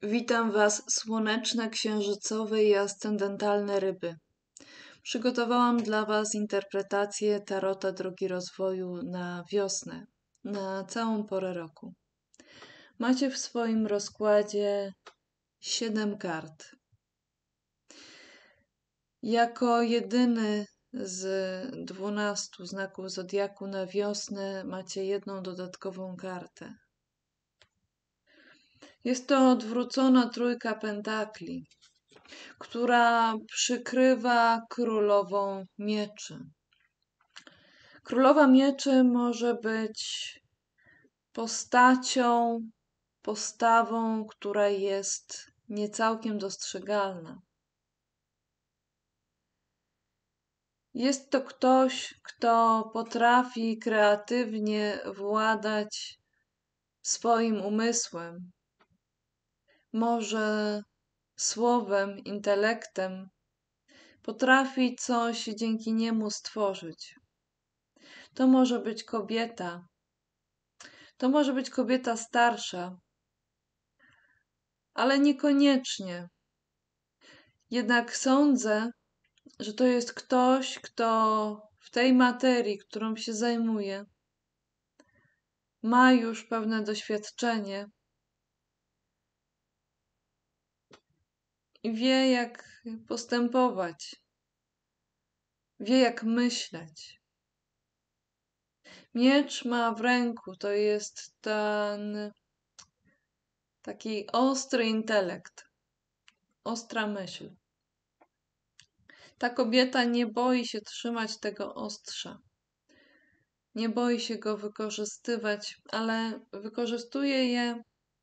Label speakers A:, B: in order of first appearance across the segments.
A: Witam Was, słoneczne, księżycowe i ascendentalne ryby. Przygotowałam dla Was interpretację tarota drogi rozwoju na wiosnę, na całą porę roku. Macie w swoim rozkładzie 7 kart. Jako jedyny z 12 znaków zodiaku na wiosnę macie jedną dodatkową kartę. Jest to odwrócona trójka pentakli, która przykrywa królową mieczy. Królowa mieczy może być postawą, która jest niecałkiem dostrzegalna. Jest to ktoś, kto potrafi kreatywnie władać swoim umysłem, może słowem, intelektem, potrafi coś dzięki niemu stworzyć. To może być kobieta. To może być kobieta starsza, ale niekoniecznie. Jednak sądzę, że to jest ktoś, kto w tej materii, którą się zajmuje, ma już pewne doświadczenie i wie, jak postępować, wie, jak myśleć. Miecz ma w ręku, to jest ten taki ostry intelekt, ostra myśl. Ta kobieta nie boi się trzymać tego ostrza. Nie boi się go wykorzystywać, ale wykorzystuje je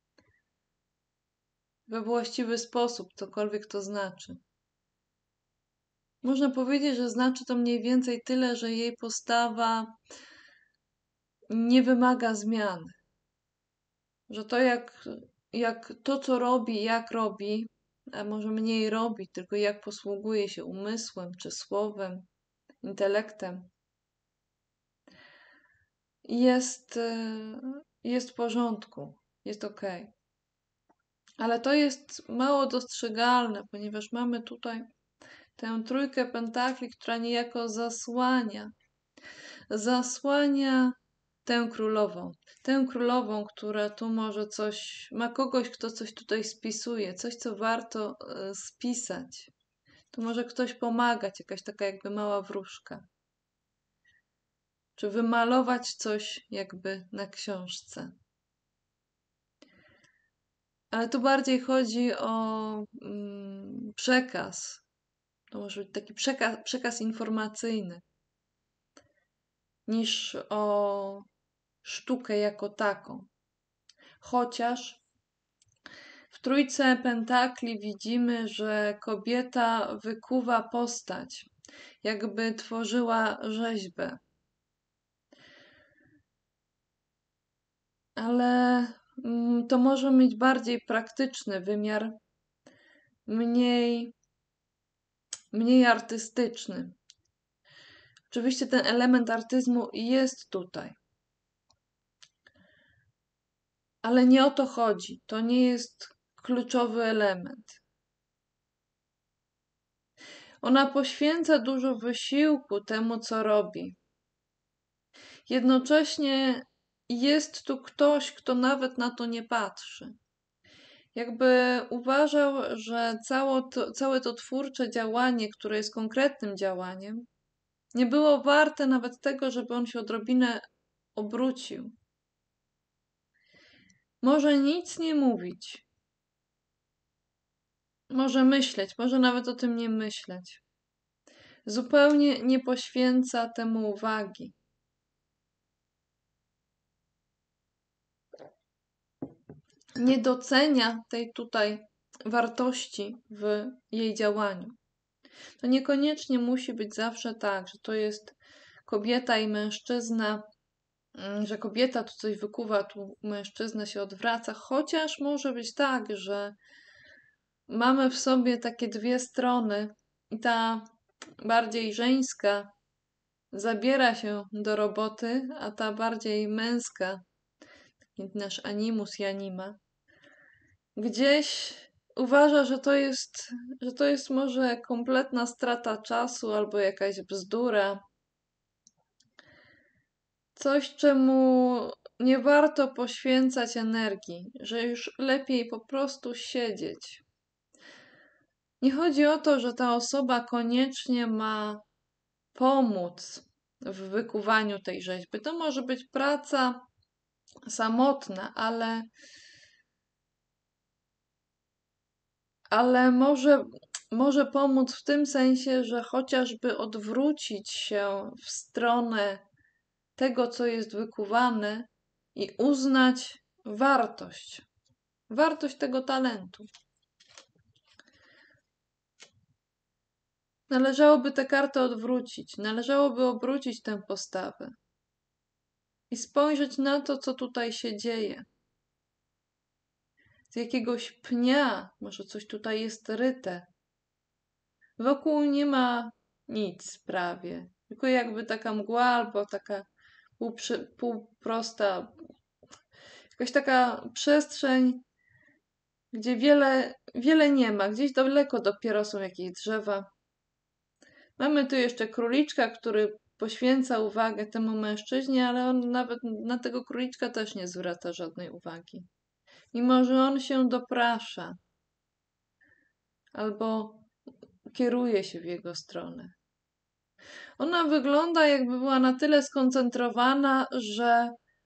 A: we właściwy sposób, cokolwiek to znaczy. Można powiedzieć, że znaczy to mniej więcej tyle, że jej postawa nie wymaga zmiany. Że to jak to, co robi, jak robi, a może mniej robi, tylko jak posługuje się umysłem, czy słowem, intelektem, jest w porządku, jest okej. Ale to jest mało dostrzegalne, ponieważ mamy tutaj tę trójkę pentakli, która niejako zasłania tę królową. Tę królową, która tu może ma kogoś, kto coś tutaj spisuje, coś, co warto spisać. Tu może ktoś pomagać, jakaś taka jakby mała wróżka. Czy wymalować coś jakby na książce. Ale tu bardziej chodzi o przekaz. To może być taki przekaz informacyjny, niż o sztukę jako taką. Chociaż w trójce pentakli widzimy, że kobieta wykuwa postać, jakby tworzyła rzeźbę. Ale to może mieć bardziej praktyczny wymiar, mniej artystyczny. Oczywiście ten element artyzmu jest tutaj. Ale nie o to chodzi. To nie jest kluczowy element. Ona poświęca dużo wysiłku temu, co robi. Jednocześnie jest tu ktoś, kto nawet na to nie patrzy. Jakby uważał, że całe to twórcze działanie, które jest konkretnym działaniem, nie było warte nawet tego, żeby on się odrobinę obrócił. Może nic nie mówić. Może myśleć, może nawet o tym nie myśleć. Zupełnie nie poświęca temu uwagi. Nie docenia tej tutaj wartości w jej działaniu. To niekoniecznie musi być zawsze tak, że to jest kobieta i mężczyzna, że kobieta tu coś wykuwa, tu mężczyzna się odwraca, chociaż może być tak, że mamy w sobie takie dwie strony i ta bardziej żeńska zabiera się do roboty, a ta bardziej męska, nasz animus i anima, gdzieś uważa, że to jest może kompletna strata czasu albo jakaś bzdura. Coś, czemu nie warto poświęcać energii, że już lepiej po prostu siedzieć. Nie chodzi o to, że ta osoba koniecznie ma pomóc w wykuwaniu tej rzeźby. To może być praca samotna, ale może pomóc w tym sensie, że chociażby odwrócić się w stronę tego, co jest wykuwane i uznać wartość tego talentu. Należałoby tę kartę odwrócić, należałoby obrócić tę postawę i spojrzeć na to, co tutaj się dzieje. Z jakiegoś pnia, może coś tutaj jest ryte. Wokół nie ma nic prawie, tylko jakby taka mgła albo taka półprosta, jakaś taka przestrzeń, gdzie wiele nie ma. Gdzieś daleko dopiero są jakieś drzewa. Mamy tu jeszcze króliczka, który poświęca uwagę temu mężczyźnie, ale on nawet na tego króliczka też nie zwraca żadnej uwagi. Mimo że on się doprasza albo kieruje się w jego stronę. Ona wygląda, jakby była na tyle skoncentrowana, że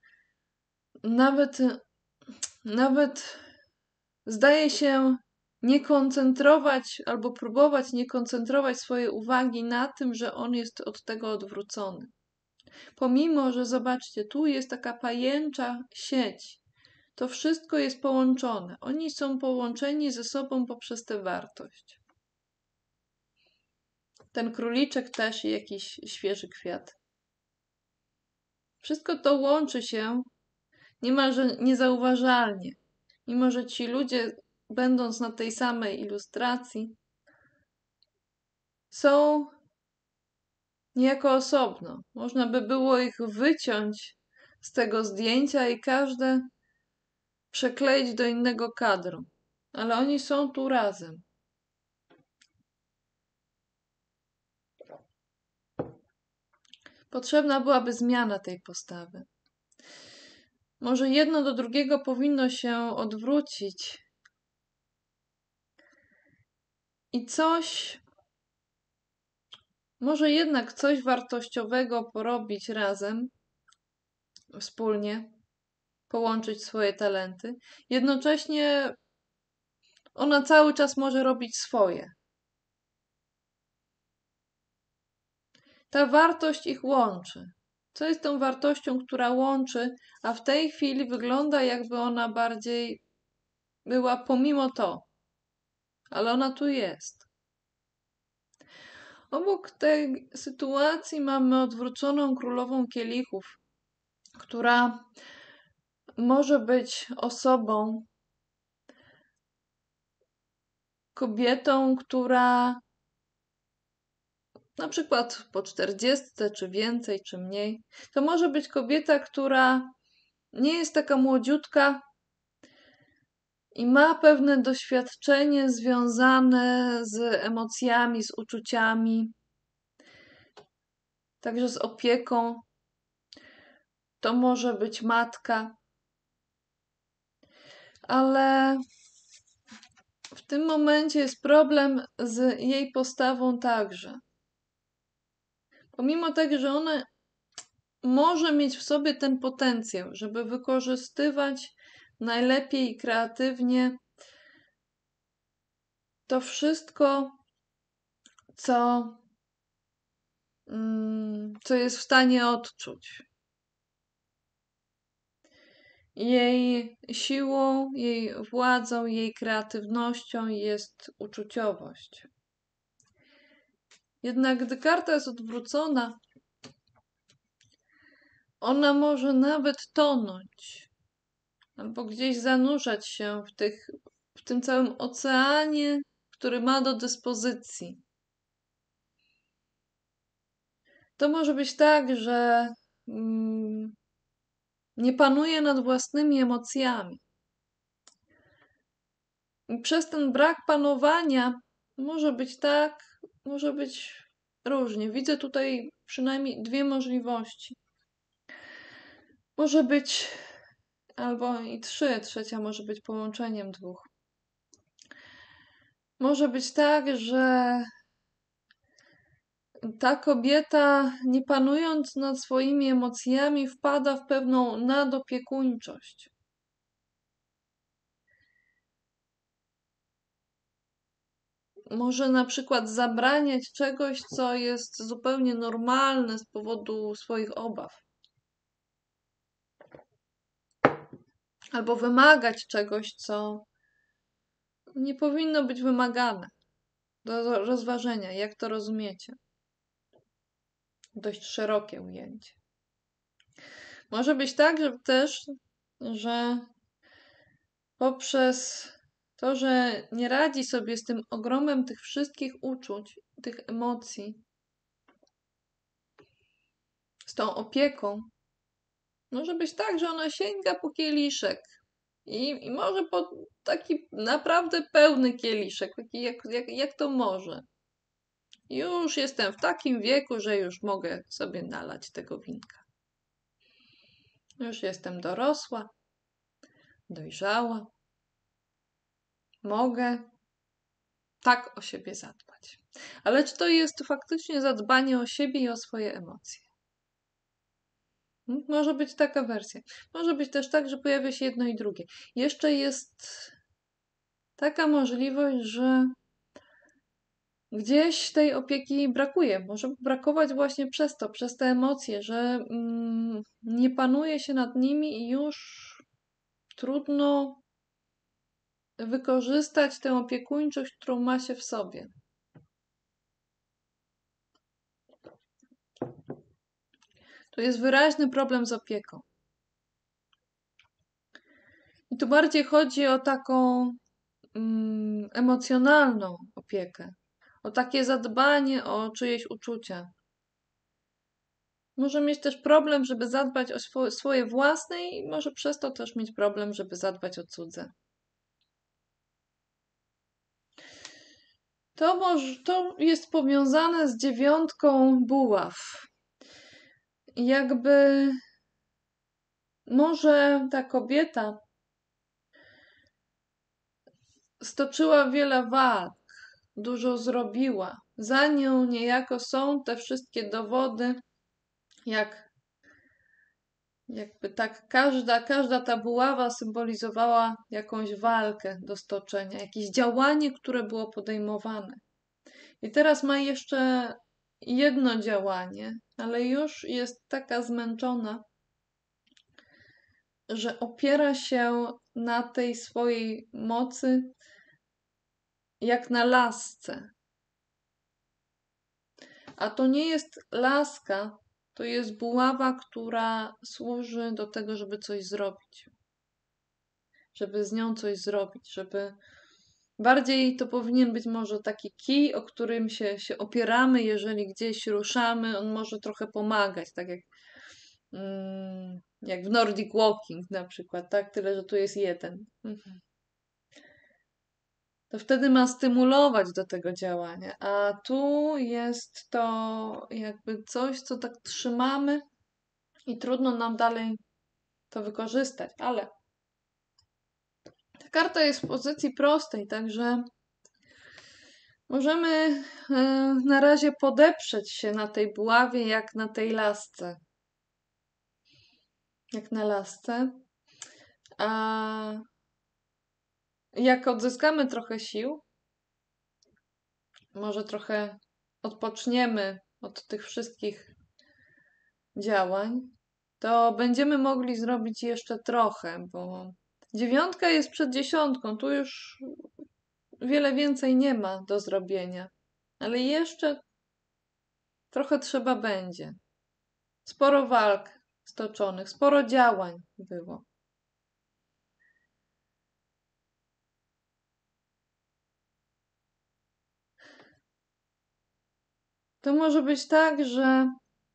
A: nawet zdaje się nie koncentrować albo próbować nie koncentrować swojej uwagi na tym, że on jest od tego odwrócony. Pomimo, że zobaczcie, tu jest taka pajęcza sieć. To wszystko jest połączone. Oni są połączeni ze sobą poprzez tę wartość. Ten króliczek też i jakiś świeży kwiat. Wszystko to łączy się niemalże niezauważalnie. Mimo że ci ludzie, będąc na tej samej ilustracji, są niejako osobno. Można by było ich wyciąć z tego zdjęcia i każde przekleić do innego kadru. Ale oni są tu razem. Potrzebna byłaby zmiana tej postawy. Może jedno do drugiego powinno się odwrócić i może jednak coś wartościowego porobić razem, wspólnie, połączyć swoje talenty. Jednocześnie ona cały czas może robić swoje. Ta wartość ich łączy. Co jest tą wartością, która łączy, a w tej chwili wygląda, jakby ona bardziej była pomimo to. Ale ona tu jest. Obok tej sytuacji mamy odwróconą królową kielichów, która może być osobą, kobietą, która na przykład po 40, czy więcej, czy mniej, to może być kobieta, która nie jest taka młodziutka i ma pewne doświadczenie związane z emocjami, z uczuciami, także z opieką. To może być matka, ale w tym momencie jest problem z jej postawą także. Pomimo tego, że ona może mieć w sobie ten potencjał, żeby wykorzystywać najlepiej i kreatywnie to wszystko, co jest w stanie odczuć. Jej siłą, jej władzą, jej kreatywnością jest uczuciowość. Jednak gdy karta jest odwrócona, ona może nawet tonąć albo gdzieś zanurzać się w tym całym oceanie, który ma do dyspozycji. To może być tak, że nie panuje nad własnymi emocjami. przez ten brak panowania może być tak, może być różnie. Widzę tutaj przynajmniej dwie możliwości. Może być albo i trzy, trzecia może być połączeniem dwóch. Może być tak, że ta kobieta, nie panując nad swoimi emocjami, wpada w pewną nadopiekuńczość. Może na przykład zabraniać czegoś, co jest zupełnie normalne z powodu swoich obaw. Albo wymagać czegoś, co nie powinno być wymagane. Do rozważenia, jak to rozumiecie. Dość szerokie ujęcie. Może być tak, że też, że poprzez to, że nie radzi sobie z tym ogromem tych wszystkich uczuć, tych emocji, z tą opieką, może być tak, że ona sięga po kieliszek i może po taki naprawdę pełny kieliszek, taki jak to może. Już jestem w takim wieku, że już mogę sobie nalać tego winka. Już jestem dorosła, dojrzała. Mogę tak o siebie zadbać. Ale czy to jest faktycznie zadbanie o siebie i o swoje emocje? Może być taka wersja. Może być też tak, że pojawia się jedno i drugie. Jeszcze jest taka możliwość, że gdzieś tej opieki brakuje. Może brakować właśnie przez to, przez te emocje, że nie panuje się nad nimi i już trudno wykorzystać tę opiekuńczość, którą ma się w sobie. To jest wyraźny problem z opieką. I tu bardziej chodzi o taką emocjonalną opiekę, o takie zadbanie o czyjeś uczucia. Może mieć też problem, żeby zadbać o swoje własne i może przez to też mieć problem, żeby zadbać o cudze. To jest powiązane z 9 buław. Jakby może ta kobieta stoczyła wiele walk, dużo zrobiła. Za nią niejako są te wszystkie dowody, jakby tak każda ta buława symbolizowała jakąś walkę do stoczenia, jakieś działanie, które było podejmowane. I teraz ma jeszcze jedno działanie, ale już jest taka zmęczona, że opiera się na tej swojej mocy jak na lasce. A to nie jest laska, to jest buława, która służy do tego, żeby coś zrobić. Żeby z nią coś zrobić, żeby bardziej to powinien być może taki kij, o którym się opieramy, jeżeli gdzieś ruszamy, on może trochę pomagać, tak jak w Nordic Walking na przykład, tak? Tyle, że tu jest jeden. To wtedy ma stymulować do tego działania, a tu jest to jakby coś, co tak trzymamy i trudno nam dalej to wykorzystać, ale ta karta jest w pozycji prostej, także możemy na razie podeprzeć się na tej buławie, jak na tej lasce. Jak na lasce. A jak odzyskamy trochę sił, może trochę odpoczniemy od tych wszystkich działań, to będziemy mogli zrobić jeszcze trochę, bo 9 jest przed 10, tu już wiele więcej nie ma do zrobienia, ale jeszcze trochę trzeba będzie. Sporo walk stoczonych, sporo działań było. To może być tak, że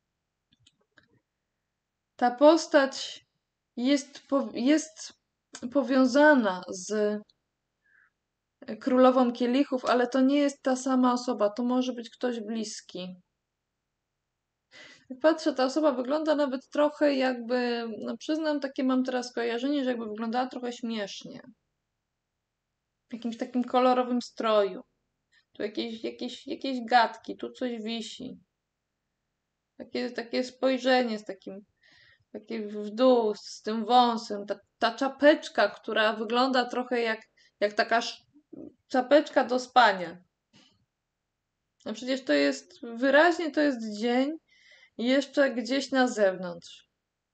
A: ta postać jest powiązana z królową kielichów, ale to nie jest ta sama osoba, to może być ktoś bliski. Jak patrzę, ta osoba wygląda nawet trochę jakby, no przyznam, takie mam teraz skojarzenie, że jakby wyglądała trochę śmiesznie. W jakimś takim kolorowym stroju. Tu jakieś gadki, tu coś wisi. Takie spojrzenie z takim, takie w dół, z tym wąsem. Ta czapeczka, która wygląda trochę jak taka czapeczka do spania. No przecież to jest, wyraźnie to jest dzień jeszcze gdzieś na zewnątrz.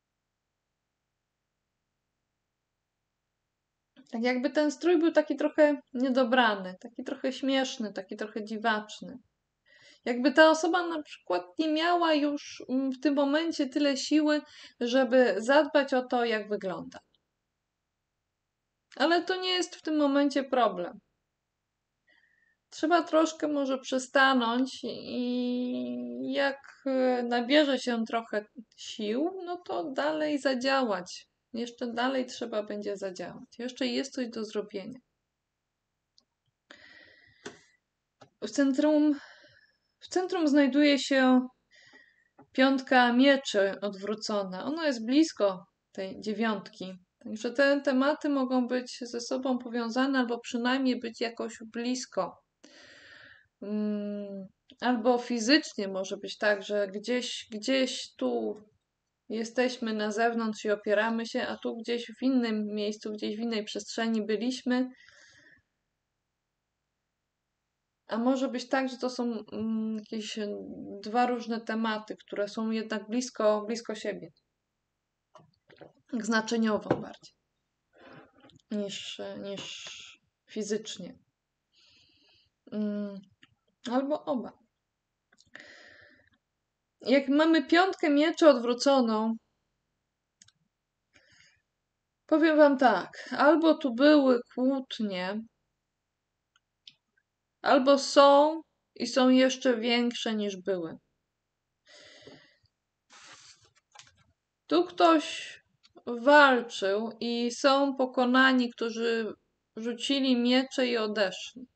A: Tak jakby ten strój był taki trochę niedobrany, taki trochę śmieszny, taki trochę dziwaczny. Jakby ta osoba na przykład nie miała już w tym momencie tyle siły, żeby zadbać o to, jak wygląda. Ale to nie jest w tym momencie problem. Trzeba troszkę może przystanąć i jak nabierze się trochę sił, no to dalej zadziałać. Jeszcze dalej trzeba będzie zadziałać. Jeszcze jest coś do zrobienia. W centrum znajduje się piątka mieczy odwrócona. Ona jest blisko tej dziewiątki. Także te tematy mogą być ze sobą powiązane, albo przynajmniej być jakoś blisko. Albo fizycznie może być tak, że gdzieś tu jesteśmy na zewnątrz i opieramy się, a tu gdzieś w innym miejscu, gdzieś w innej przestrzeni byliśmy. A może być tak, że to są jakieś dwa różne tematy, które są jednak blisko siebie. Znaczeniowo bardziej niż fizycznie. Albo oba. Jak mamy piątkę mieczy odwróconą, powiem wam tak, albo tu były kłótnie, albo są i są jeszcze większe niż były. Tu ktoś walczył i są pokonani, którzy rzucili miecze i odeszli.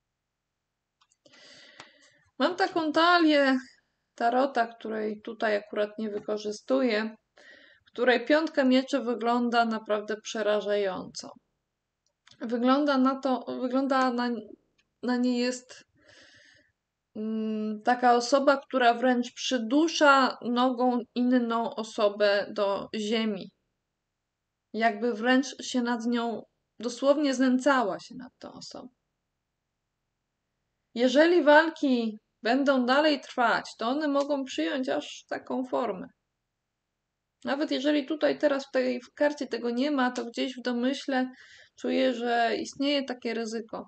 A: Mam taką talię tarota, której tutaj akurat nie wykorzystuję, w której piątka mieczy wygląda naprawdę przerażająco. Wygląda na nie jest taka osoba, która wręcz przydusza nogą inną osobę do ziemi. Jakby wręcz się nad nią, dosłownie znęcała się nad tą osobą. Jeżeli walki będą dalej trwać, to one mogą przyjąć aż taką formę. Nawet jeżeli tutaj teraz w tej karcie tego nie ma, to gdzieś w domyśle czuję, że istnieje takie ryzyko.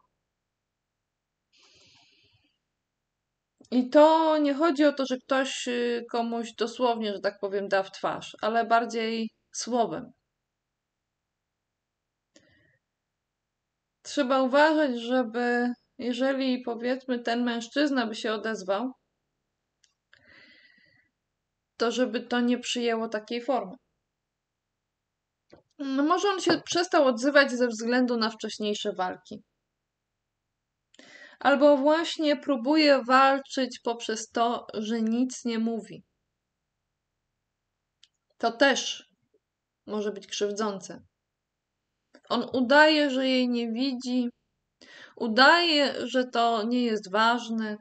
A: I to nie chodzi o to, że ktoś komuś dosłownie, że tak powiem, da w twarz, ale bardziej słowem. Trzeba uważać, żeby jeżeli powiedzmy ten mężczyzna by się odezwał, to żeby to nie przyjęło takiej formy. No może on się przestał odzywać ze względu na wcześniejsze walki. Albo właśnie próbuje walczyć poprzez to, że nic nie mówi. To też może być krzywdzące. On udaje, że jej nie widzi, udaje, że to nie jest ważne.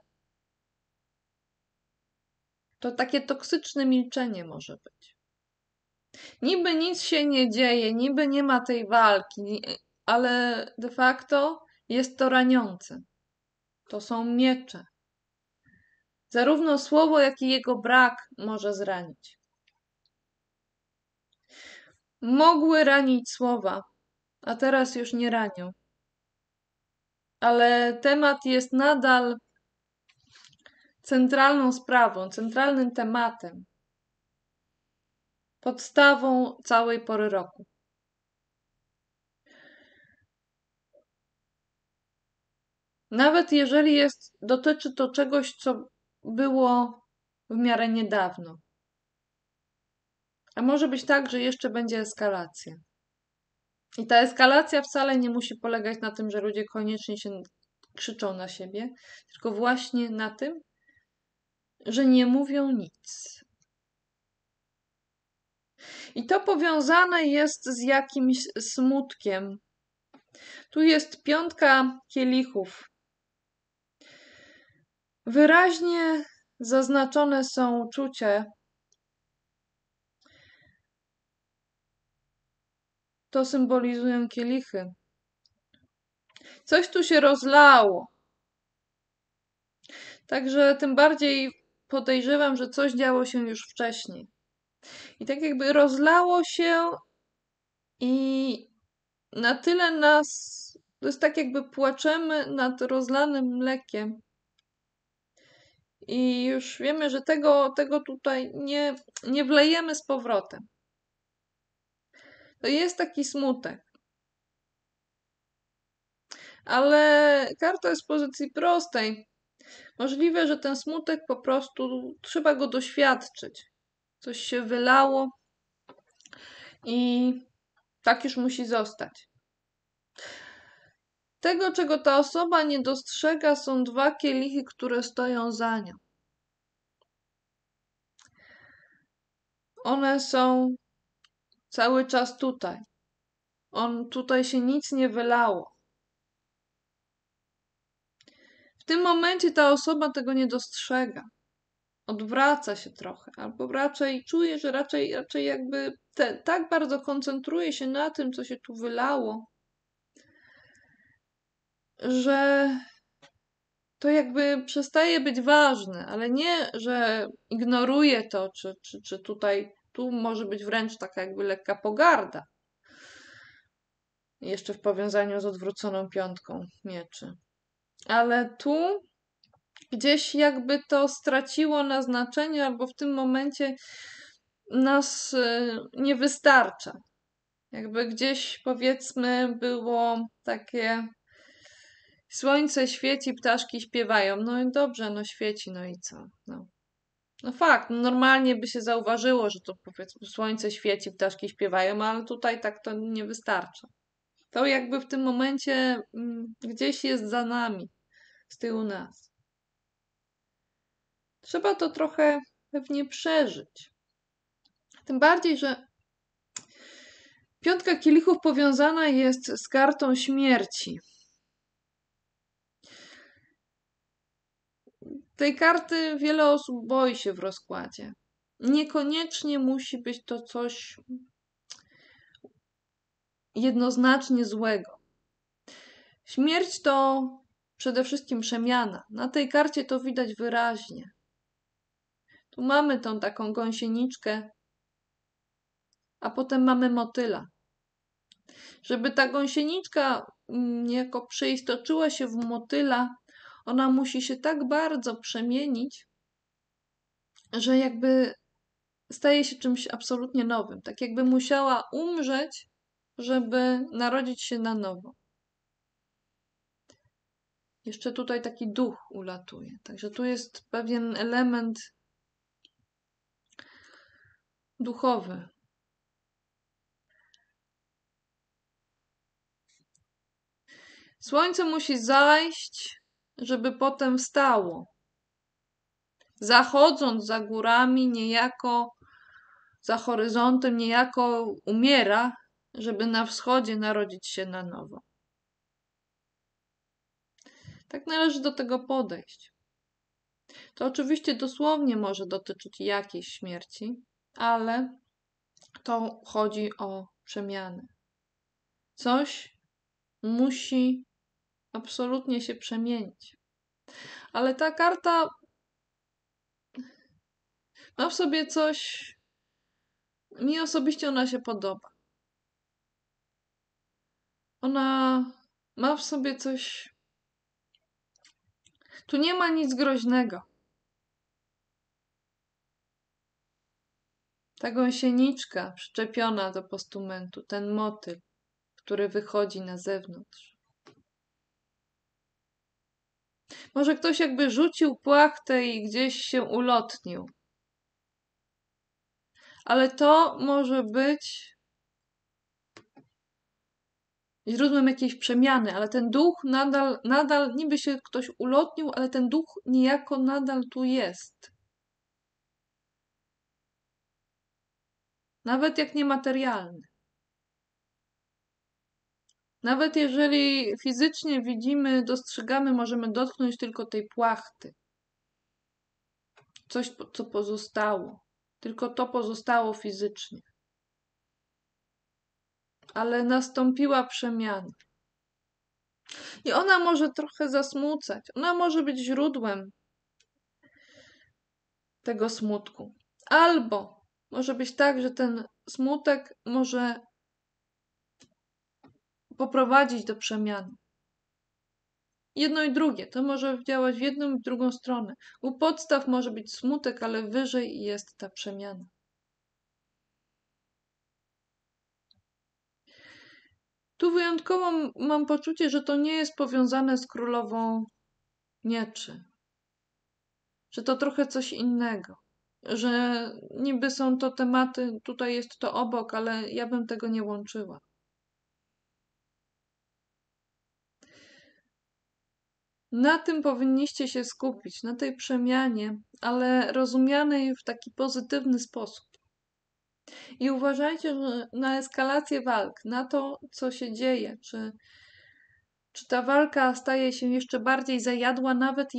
A: To takie toksyczne milczenie może być. Niby nic się nie dzieje, niby nie ma tej walki, ale de facto jest to raniące. To są miecze. Zarówno słowo, jak i jego brak może zranić. Mogły ranić słowa, a teraz już nie ranią. Ale temat jest nadal centralną sprawą, centralnym tematem, podstawą całej pory roku. Nawet jeżeli dotyczy to czegoś, co było w miarę niedawno. A może być tak, że jeszcze będzie eskalacja. I ta eskalacja wcale nie musi polegać na tym, że ludzie koniecznie się krzyczą na siebie, tylko właśnie na tym, że nie mówią nic. I to powiązane jest z jakimś smutkiem. Tu jest 5 kielichów. Wyraźnie zaznaczone są uczucie. To symbolizują kielichy. Coś tu się rozlało. Także tym bardziej podejrzewam, że coś działo się już wcześniej. I tak jakby rozlało się i na tyle nas... To jest tak jakby płaczemy nad rozlanym mlekiem. I już wiemy, że tego tutaj nie wlejemy z powrotem. To jest taki smutek. Ale karta jest w pozycji prostej. Możliwe, że ten smutek po prostu trzeba go doświadczyć. Coś się wylało i tak już musi zostać. Tego, czego ta osoba nie dostrzega, są 2 kielichy, które stoją za nią. One są cały czas tutaj. Tutaj się nic nie wylało. W tym momencie ta osoba tego nie dostrzega. Odwraca się trochę, albo raczej czuje, że raczej jakby tak bardzo koncentruje się na tym, co się tu wylało, że to jakby przestaje być ważne, ale nie, że ignoruje to, czy tutaj, tu może być wręcz taka jakby lekka pogarda. Jeszcze w powiązaniu z odwróconą 5 mieczy. Ale tu gdzieś jakby to straciło na znaczeniu, albo w tym momencie nas nie wystarcza. Jakby gdzieś powiedzmy było takie słońce świeci, ptaszki śpiewają. No i dobrze, no świeci, no i co? No fakt, normalnie by się zauważyło, że to powiedzmy słońce świeci, ptaszki śpiewają, ale tutaj tak to nie wystarcza. To jakby w tym momencie gdzieś jest za nami, z tyłu nas. Trzeba to trochę pewnie przeżyć. Tym bardziej, że 5 kielichów powiązana jest z kartą śmierci. Tej karty wiele osób boi się w rozkładzie. Niekoniecznie musi być to coś jednoznacznie złego. Śmierć to przede wszystkim przemiana. Na tej karcie to widać wyraźnie. Tu mamy tą taką gąsieniczkę, a potem mamy motyla. Żeby ta gąsieniczka niejako przeistoczyła się w motyla, ona musi się tak bardzo przemienić, że jakby staje się czymś absolutnie nowym. Tak jakby musiała umrzeć, żeby narodzić się na nowo. Jeszcze tutaj taki duch ulatuje. Także tu jest pewien element duchowy. Słońce musi zajść, żeby potem wstało. Zachodząc za górami, niejako za horyzontem, niejako umiera, żeby na wschodzie narodzić się na nowo. Tak należy do tego podejść. To oczywiście dosłownie może dotyczyć jakiejś śmierci, ale to chodzi o przemianę. Coś musi absolutnie się przemienić. Ale ta karta ma w sobie coś, mi osobiście ona się podoba. Ona ma w sobie coś, tu nie ma nic groźnego. Ta gąsieniczka przyczepiona do postumentu, ten motyl, który wychodzi na zewnątrz. Może ktoś jakby rzucił płachtę i gdzieś się ulotnił. Ale to może być źródłem jakiejś przemiany, ale ten duch nadal niby się ktoś ulotnił, ale ten duch niejako nadal tu jest. Nawet jak niematerialny. Nawet jeżeli fizycznie widzimy, dostrzegamy, możemy dotknąć tylko tej płachty. Coś, co pozostało. Tylko to pozostało fizycznie. Ale nastąpiła przemiana. I ona może trochę zasmucać. Ona może być źródłem tego smutku. Albo może być tak, że ten smutek może poprowadzić do przemiany. Jedno i drugie. To może działać w jedną i w drugą stronę. U podstaw może być smutek, ale wyżej jest ta przemiana. Tu wyjątkowo mam poczucie, że to nie jest powiązane z królową mieczy. Że to trochę coś innego. Że niby są to tematy, tutaj jest to obok, ale ja bym tego nie łączyła. Na tym powinniście się skupić, na tej przemianie, ale rozumianej w taki pozytywny sposób. I uważajcie na eskalację walk, na to, co się dzieje, czy ta walka staje się jeszcze bardziej zajadła,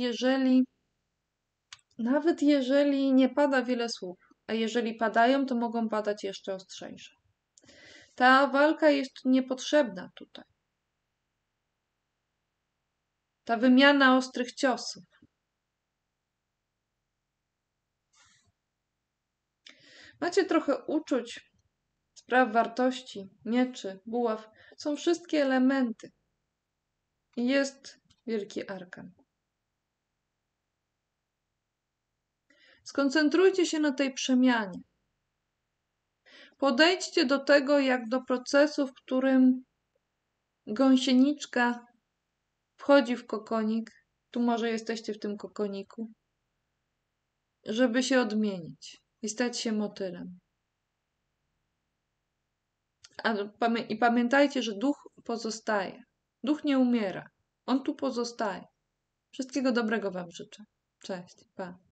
A: nawet jeżeli nie pada wiele słów, a jeżeli padają, to mogą padać jeszcze ostrzejsze. Ta walka jest niepotrzebna tutaj. Ta wymiana ostrych ciosów. Macie trochę uczuć, spraw wartości, mieczy, buław. Są wszystkie elementy. I jest wielki arkan. Skoncentrujcie się na tej przemianie. Podejdźcie do tego jak do procesu, w którym gąsieniczka wchodzi w kokonik. Tu może jesteście w tym kokoniku. Żeby się odmienić i stać się motylem. I pamiętajcie, że duch pozostaje. Duch nie umiera. On tu pozostaje. Wszystkiego dobrego Wam życzę. Cześć. Pa.